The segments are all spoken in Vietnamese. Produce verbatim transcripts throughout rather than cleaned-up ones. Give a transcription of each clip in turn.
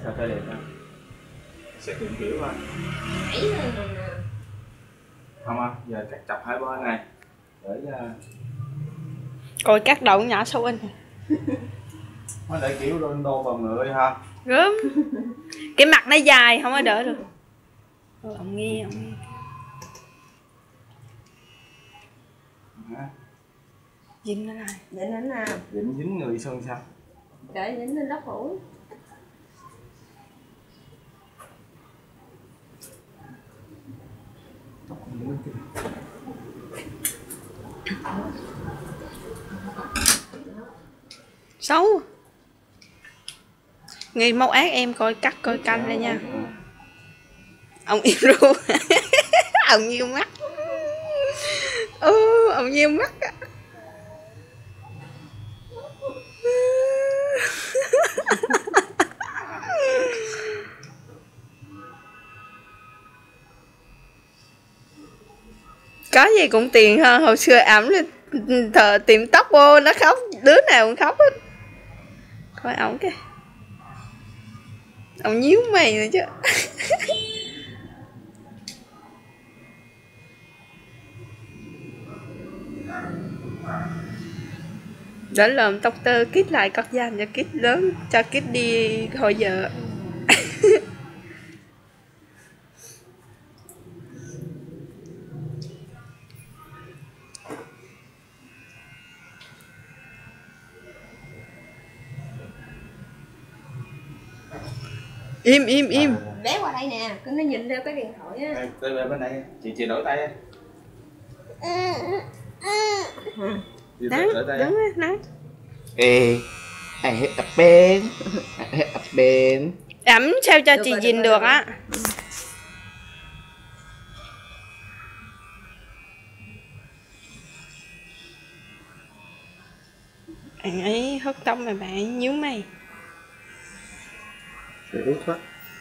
cà phê đẹp đó. Sẽ tìm kiểu thôi. Không á, giờ cắt chọc hai bên này để uh... Coi cắt đầu nhỏ sâu in. Nó để kiểu đôn đô vào người ha. Gớm. Cái mặt nó dài không có đỡ được. Thôi ông nghe, ông nghe. Hả? Dính nó lại. Dính nó nào. Dính dính người sơn sao? Để dính lên đất mũi. Xấu. Nghi mâu ác em coi cắt coi canh đây nha. Ông im ru. Ông nhiều mắt. Ừ, ông nhiều mắt á. Có gì cũng tiền hơn hồi xưa ẩm thờ tìm tóc vô nó khóc, đứa nào cũng khóc hết. Coi ổng kìa, ông nhíu mày rồi chứ. Đến lượm tóc tơ kít lại cắt dành cho kít lớn, cho kít đi hồi giờ. Im im im. Bé qua đây nè, cứ nó nhìn theo cái điện thoại á. Đây, đây bên đây, chị chị đổi tay. Nắng, đứng á, nắng. Ê, ai hết tập bên, ai hết tập bên. Ẩm sao cho được chị nhìn được á. Bạn ấy hớt tông mà bạn ấy nhíu mày. Để hút quá.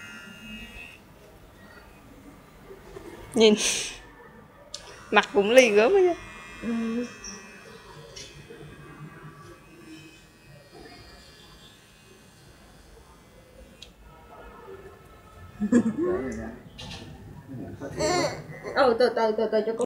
Nhìn mặt cũng lì gớm á chứ. Ừ. Ừ, từ từ từ từ cho cô.